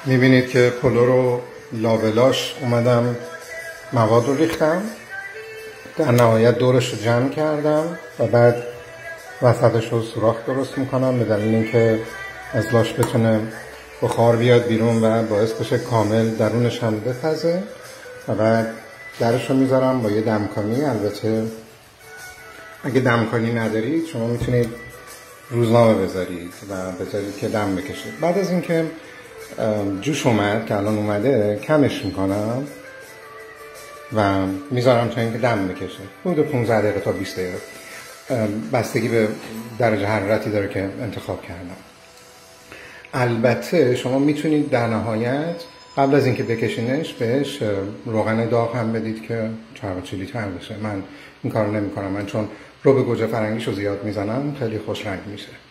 میبینید که پلو رو لابلاش اومدم مواد رو ریختم، در نهایت دورش رو جمع کردم و بعد وسطش رو سوراخ درست میکنم به دلیل اینکه از لاش بتونه بخار بیاد بیرون و باعث بشه کامل درونش هم بپزه و بعد درش رو میذارم با یه دمکانی. البته اگه دمکانی ندارید شما میتونید روزنامه بذارید و بذارید که دم بکشه. بعد از اینکه جوش اومد که الان اومده کمش میکنم و میذارم تا اینکه دم بکشه، حدود 15 دقیقه تا 20 دقیقه، بستگی به درجه حرارتی داره که انتخاب کردم. البته شما میتونید در نهایت قبل از اینکه بکشینش بهش روغن داغ هم بدید که چلی تر بشه. من این کارو نمی کنم، من چون رو به گوجه فرنگیشو زیاد میزنم خیلی خوش رنگ میشه.